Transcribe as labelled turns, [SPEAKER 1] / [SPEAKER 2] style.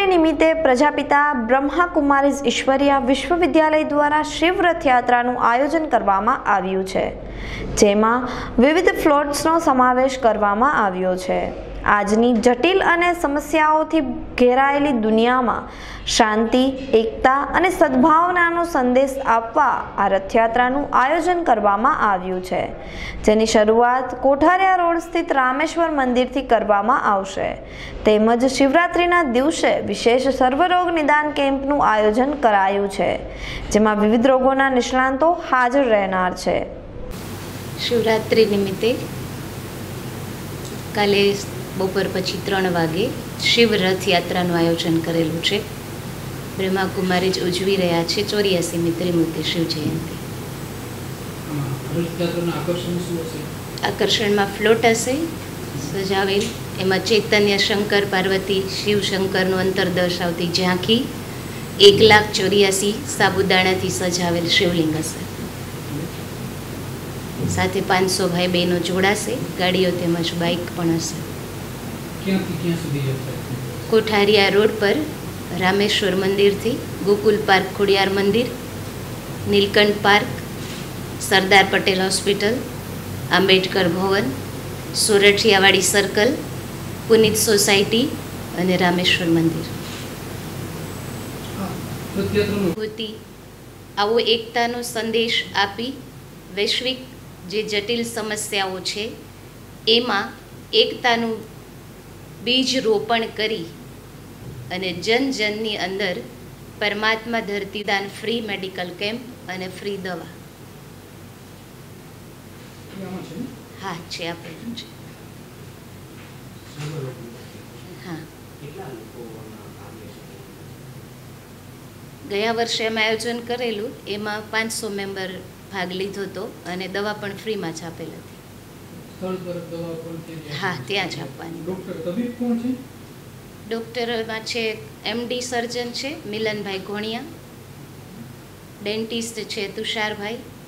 [SPEAKER 1] નિમિત્તે પ્રજાપિતા બ્રહ્માકુમારીઝ ઈશ્વરીય વિશ્વવિદ્યાલય દ્વારા શિવ રથયાત્રાનું આયોજન કરવામાં આવ્યું છે, જેમાં વિવિધ ફ્લોટ્સનો સમાવેશ કરવામાં આવ્યો છે. આજની જટિલ અને સમસ્યાઓથી ઘેરાયેલી દુનિયામાં શાંતિ, એકતા અને સદભાવનાનો સંદેશ આપવા આ રથયાત્રાનું આયોજન કરવામાં આવ્યું છે, જેની શરૂઆત કોઠારિયા રોડ સ્થિત રામેશ્વર મંદિરથી કરવામાં આવશે. તેમજ શિવરાત્રિના દિવસે વિશેષ સર્વરોગ નિદાન કેમ્પનું આયોજન કરાયું છે, જેમાં વિવિધ રોગોના નિષ્ણાંતો હાજર રહેનાર છે.
[SPEAKER 2] શિવરાત્રિ નિમિત્તે કાલે બપોર પછી 3 વાગે શિવ રથયાત્રાનું આયોજન કરેલું છે. બ્રહ્માકુમારી જ ઉજવી રહ્યા છે 84મી ત્રિમૂર્તિ શિવ જયંતિ. આકર્ષણમાં ફ્લોટ હશે સજાવેલ, એમાં ચૈતન્ય શંકર પાર્વતી શિવ શંકરનું અંતર દર્શાવતી ઝાંખી, 1,84,000 સાબુદાણાથી સજાવેલ શિવલિંગ હશે. સાથે 500 ભાઈ બહેનો જોડાશે. ગાડીઓ તેમજ બાઇક પણ હશે. કોઠારિયા રોડ પર રામેશ્વર મંદિરથી ગોકુલ પાર્ક ખોડિયાર મંદિર, Nilkanth park, Sardar Patel hospital, Ambedkar Bhavan, Sorathiyawadi circle, Punit society અને રામેશ્વર મંદિર. આવો એકતાનો સંદેશ આપી વૈશ્વિક જે જટિલ સમસ્યાઓ છે એમાં એકતાનું બીજ રોપણ કરી અને જન જનની અંદર પરમાત્મા ધરતીદાન ફ્રી મેડિકલ કેમ્પ અને ફ્રી દવા. હા છે, આપેલું છે. હા, ગયા વર્ષે અમે આયોજન કરેલું, એમાં 500 મેમ્બર ભાગ લીધો હતો અને દવા પણ ફ્રીમાં જ આપેલ હતી. હા, ત્યાં જ આપવાની. ડૉક્ટરમાં છે MD સર્જન છે મિલનભાઈ ઘોણિયા, ડેન્ટિસ્ટ છે તુષારભાઈ,